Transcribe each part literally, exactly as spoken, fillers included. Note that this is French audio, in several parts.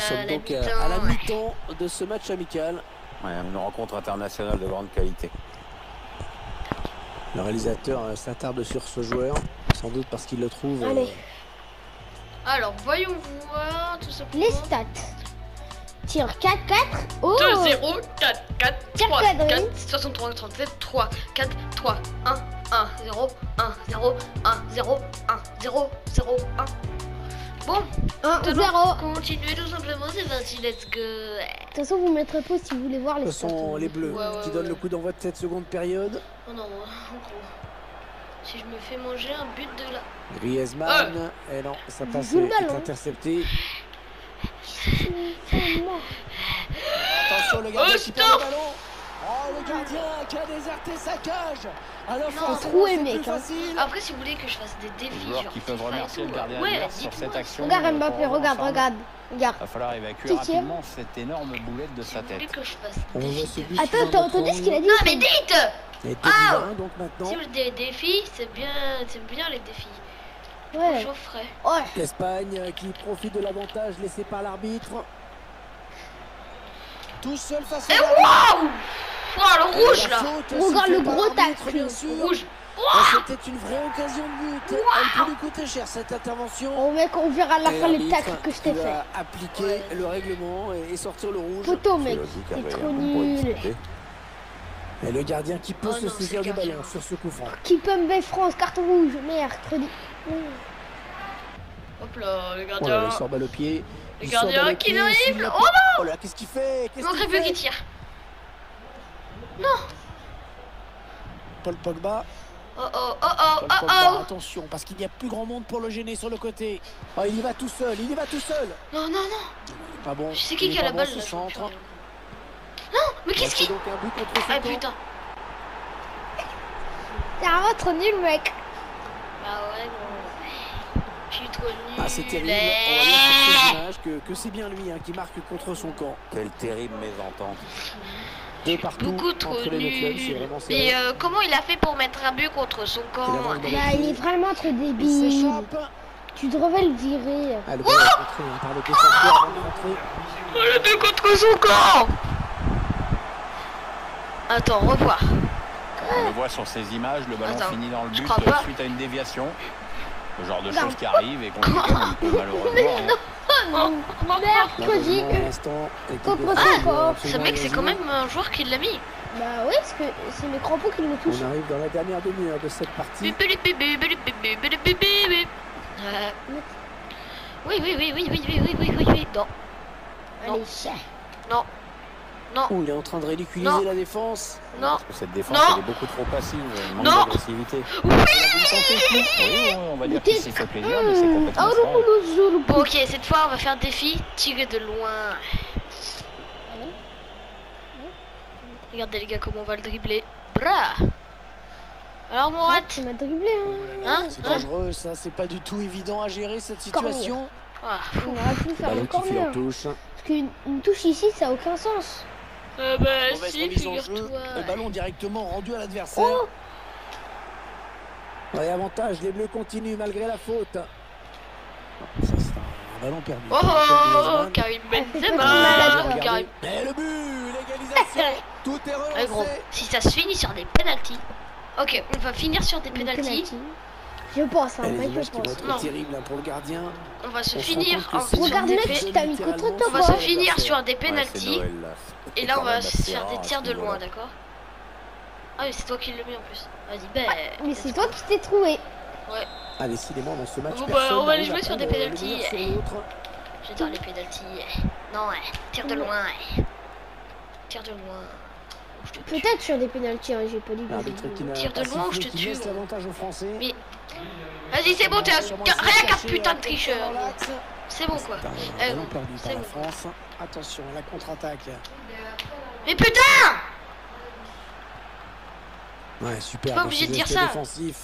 sommes donc à, à la mi-temps de ce match amical. Ouais, une rencontre internationale de grande qualité. Le réalisateur euh, s'attarde sur ce joueur, sans doute parce qu'il le trouve... Allez. Euh... Alors, voyons voir tout ça. Les stats. Tir quatre quatre. Oh deux zéro, quatre quatre, Tir trois cadré. quatre, soixante-trois, trente-sept, trois quatre, trois un un zéro un zéro un zéro un zéro zéro un. Bon, un nous zéro. allons continuer tout simplement, c'est parti, let's go. De toute façon, vous mettrez pause si vous voulez voir les Ce stats. sont les Bleus Ouais, ouais, qui ouais. donnent le coup d'envoi de cette seconde période. Oh non, en gros. Si je me fais manger un but de là. Griezmann, et non, sa passe Joue le est ballon. interceptée. Moi. Attention, le gardien Oh, qui perd stop. le ballon. Oh, le gardien qui a déserté sa cage. Alors, Non, forcément, troué, c'est mec, plus hein. facile. Après, si vous voulez que je fasse des défis, Les joueurs genre qui peuvent FIFA et remercier tout, le gardien ouais, adverse sur dites-moi. cette action. Regarde euh, Mbappé, pour regarde, ensemble. regarde. Regarde. Il va falloir évacuer Qui tire rapidement cette énorme boulette de Si sa vous voulez tête. que je fasse On des voit défis. ce but. Attends, sous un t'as entendu autre ce qu'il a dit? Non, mais dites. Et deux Ah. buts à un, donc maintenant. Si vous des défis, c'est bien, c'est bien les défis. Ouais. J'en ferai. Ouais. L'Espagne qui profite de l'avantage laissé par l'arbitre. Tout seul face au Et gardien. waouh! Oh, le rouge La là! faute Regarde sifflée le par gros l'arbitre, tacle. bien sûr. Rouge! Ah, c'était une vraie occasion de but. Elle peut lui coûter cher cette intervention. Oh mec, on verra à la Et fin les l'arbitre tacles que je t'ai qui fait. va appliquer Ouais. le règlement et, et sortir le rouge. Photo mec, logique, c'est avec trop un bon point nul. discuté. Et le gardien qui peut Oh se non, saisir c'est le du gardien. ballon sur ce coup franc. Keep Mbappé France, carton rouge, mercredi. Hop là, le Oh là gardien. là, il sort balle au pied. Le Il sort gardien balle au qui pied, arrive. s'il l'a Oh pas- non! Oh là, qu'est-ce qu'il fait? Il Qu'est-ce manquerait qu'il plus qu'il fait? tire. Paul Pogba. Oh oh oh oh Paul oh Pogba, oh! attention, parce qu'il n'y a plus grand monde pour le gêner sur le côté. Oh, il y va tout seul, il y va tout seul. Non, non, non! Il est pas bon. Je sais qui il est qui a pas la bon, balle ce là. centre. Non, mais qu'est-ce C'est qu'il. donc un but contre son Ah camp. putain! T'es vraiment trop nul mec. Ah ouais, bon. Je suis trop nul. Ah, c'est terrible. On va voir sur ces images que, que c'est bien lui hein, qui marque contre son camp. Quelle terrible mésentente. De partout, Beaucoup trop entre les deux clubs, c'est nul. vraiment serré. Mais euh, comment il a fait pour mettre un but contre son camp? Il avance dans le Bah, il est vraiment trop Il débile. s'échappe. Tu devrais le virer. Ah, le ballon est contré hein, par le défenseur avant de rentrer. Oh, le but contre son camp! Attends, revoir. On le voit sur ces images, le ballon Attends, finit dans le je but crois pas. suite à une déviation. Le genre de Non. choses qui arrivent et qu'on peut malheureusement. hein. Mercredi. Malheureusement, à l'instant, équipe Contre de son France camp. doit Ce absolument mec, c'est réagir. quand même un joueur qui l'a mis. Bah oui, parce que c'est mes crampons qui me touchent. On arrive dans la dernière demi-heure de cette partie. Euh, Oui, oui, oui, oui, oui, oui, oui, oui, oui, oui. Non, Allez, chien. non, non, Oh, il est en train de ridiculiser Non. la défense. non. Parce que cette défense Non. elle est beaucoup trop passive, elle manque Non. d'agressivité. Oui. Oui, oui, on va dire qu'il s'est fait plaisir, mais c'est complètement Ah, faux. le le Bon, ok, cette fois, on va faire défi tirer de loin. Regardez, les gars, comment on va le dribbler. Bra. Alors, Mourad, Tu m'as dribblé, hein. hein, C'est hein dangereux, ça. C'est pas du tout évident à gérer cette situation. Ah, On aurait pu faire Ballon le qui file en corner. touche. Parce qu'une une touche ici, ça a aucun sens. euh, bah, Mauvaise si, remise en jeu. figure-toi. Le ballon directement rendu à l'adversaire. Oh, Et avantage, les Bleus continuent malgré la faute. Ça, c'est un ballon perdu. Oh, oh, oh, oh, Griezmann. Karim Ah, c'est Benzema. pas mal, Regardez. Karim. Et le but, l'égalisation. Tout est Eh, gros, relancé. si ça se finit sur des penalties. Ok, on va finir sur des penalties. penalty. Je pense, hein, Et les mec, images je qui vont pense. être Non. terribles hein, pour le gardien. On va se On se finir rend compte que en c'est sur Regarde, des mec, pé- tu t'as mis contre littéralement toi. On va se finir sur des Ouais, c'est penalties. Noël, là. Et là, on va Quand même se assez faire rare des à tirs ce de loin, niveau-là. d'accord? Ah oui, c'est toi qui le mets en plus. Vas-y, ben. Mais c'est toi qui t'es trouvé. Ouais, Ah, décidément, dans ce match, Bon, bah, personne on va aller n'arrive à jouer sur des prendre le pénaltys. meilleur sur l'autre. j'adore les penalties. Non, ouais. Tire de loin, ouais. Tire de loin. Ou je te tue. Peut-être sur des pénaltys, hein, j'ai pas dit. L'arbitre qui n'a Tire de pas loin ou sifflé, je te qui tue, laisse gros. l'avantage aux Français. Mais. Vas-y, c'est bon, t'es un Sûrement t'as- essayer rien de qu'un cacher, putain euh, de tricheur. dans gros. l'axe. C'est bon, quoi. C'est un Eh, ballon gros, perdu c'est par la bon. France. Attention, la contre-attaque. Mais putain! Ouais, super. Pas dans obligé ce de dire geste ça. défensif.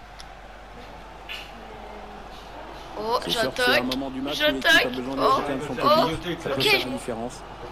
Oh, C'est sûr que c'est un j'attaque. moment du match où l'équipe J'attaque. a besoin de Oh, chacun de son oh, côté. Ça peut ok. faire la différence.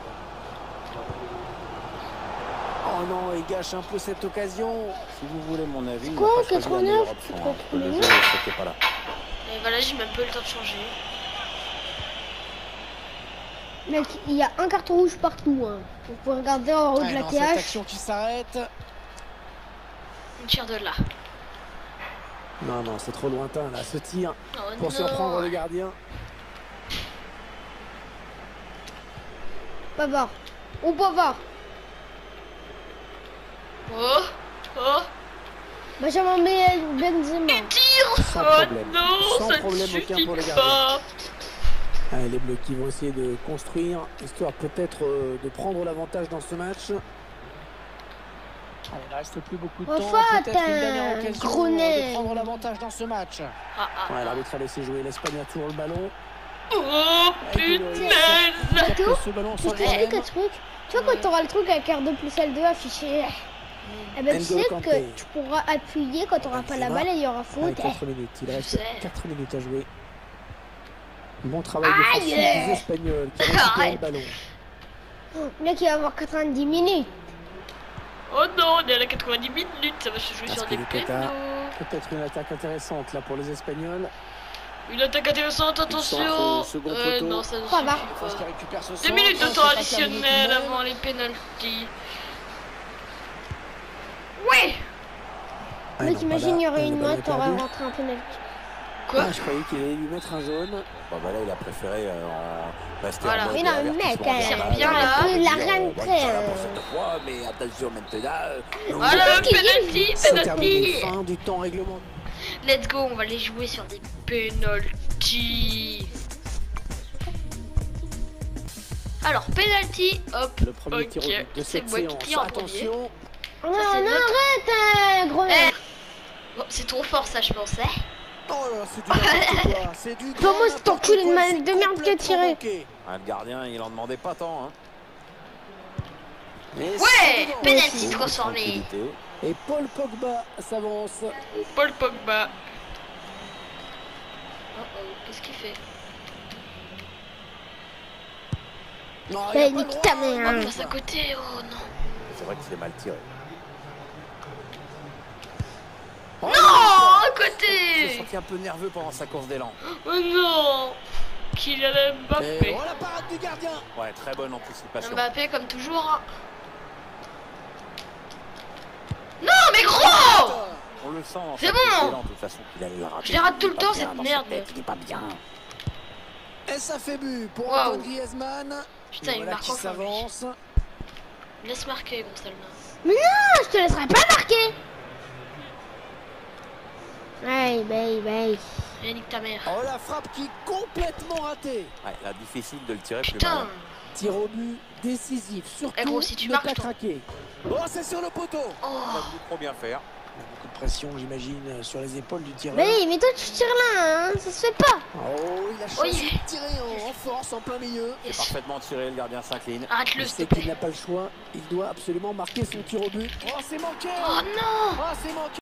Oh non, il gâche un peu cette occasion. Si vous voulez mon avis, il n'a Quoi, pas choisi la quatre-vingt-neuf, meilleure option, hein, parce que le jeu, c'était pas là. Et voilà, j'ai même pas eu le temps de changer. Mec, il y a un carton rouge partout. Hein. Vous pouvez regarder en haut Ouais, de la non, cette T H. action qui s'arrête. On tire de là. Non, non, c'est trop lointain là, ce tir Oh, pour non. surprendre le gardien. Pavard. Ou Pavard. Oh, oh. Benjamin Ben- Benzema. Il tire. Sans Oh problème. non, Sans ça ne problème aucun suffit pour le gardien. pas. Allez, les Bleus qui vont essayer de construire, histoire peut-être euh, de prendre l'avantage dans ce match. Allez, il ne reste plus beaucoup de temps. Enfin, Peut-être une t'as dernière un occasion gros euh, nez. de prendre l'avantage dans ce match. Ah, ah. Ouais, l'arbitre a laissé jouer. L'Espagne a toujours le ballon. Oh putain. Théo, Ce ballon je soit t'explique même. un truc. Tu vois, quand tu auras le truc avec R deux plus L deux affiché, eh ben, tu N'Golo sais Kanté. que tu pourras appuyer quand tu n'auras pas la balle et il y aura Allez, faute. quatre minutes. Il reste sais. quatre minutes à jouer. Bon travail Aïe. défensif des Espagnols qui récupèrent le Arrête. ballon. Le mec, il va avoir quatre-vingt-dix minutes. Oh non, on est à la quatre-vingt-dix minutes, ça va se jouer Parce sur que des les pétards. pénaux. Peut-être une attaque intéressante là pour les Espagnols. Une attaque intéressante, centre attention. au second Euh, poteau. non, ça ne Pas suffit va. France qui pas. récupère ce Deux centre. minutes de C'est temps pas additionnel terminé tout de avant même. les pénalties. Ouais. Ah Mec, non, imagine, pas il y là. aurait Le une ballon note, est t'aurais perdu. rentré un penalty. Quoi? Ah, je croyais qu'il allait lui mettre un jaune. Bon, bah là, il a préféré euh, en rester Voilà. en mode Mais non, avertissement mec, verbal. euh, bien là. il a Dire, rien euh, de bon, prêt, il sera là euh. pour cette fois, mais attention maintenant. euh, Voilà, Qu'est-ce qu'il penalty, C'est terminé. penalty. Fin du temps réglementaire. Let's go, on va les jouer sur des penalty. Alors, penalty, hop. Le premier Ok, tir au but de c'est cette moi qui séance. tire en Attention. Oh non, c'est non, notre- arrête, euh, gros Eh. mec. Bon, c'est trop fort ça, je pensais. Oh là, c'est du n'importe quoi. C'est du Comment grand cet n'importe enculé de quoi, manette c'est de merde qui a complètement tiré. manqué. Ah, le gardien, il en demandait pas tant. Hein. Et Ouais, c'est devant. penalty Oh, transformé. Tranquillité. Et Paul Pogba s'avance. Paul Pogba. Oh oh, qu'est-ce qu'il fait? Non, Eh, il a pas le nique droit, ta il mère. a pas On le passe à droit. côté, oh non. C'est vrai que c'est mal tiré. Oh, Non, à Il s'est côté. senti un peu nerveux pendant sa course d'élan. Oh non. Kylian Et Mbappé. oh la parade du gardien. Ouais, très bonne anticipation. Mbappé comme toujours. Non mais gros. On le sent dans C'est sa bon. course d'élan, de toute façon. Il allait le rater. Je les rate Il tout est le pas temps, bien cette dans merde. sa tête, il est pas bien. Et ça fait but pour Waouh. Antoine Griezmann. Putain, Et il voilà marque qui enfin, lui. s'avance. Laisse marquer, Gonçalves. Mais non, je te laisserai pas marquer. Aïe, bye, bye. Et nique ta mère. Oh la frappe qui est complètement ratée. Ouais, là, difficile de le tirer plus Putain. mal. Tir au but décisif. Surtout Eh gros, si tu ne marques, pas je t'en- craquer. Oh, c'est sur le poteau. Il Oh. a voulu trop bien faire. Il y a beaucoup de pression, j'imagine, sur les épaules du tireur. Mais, mais toi, tu tires là, hein. Ça se fait pas. Oh, il a Oh, choisi yeah. de tirer en, en force, en plein milieu. Yes. Parfaitement tiré, le gardien s'incline. Arrête-le, Il s'il sait te qu'il plaît. n'a pas le choix. Il doit absolument marquer son tir au but. Oh, c'est manqué. Oh non. Oh, c'est manqué.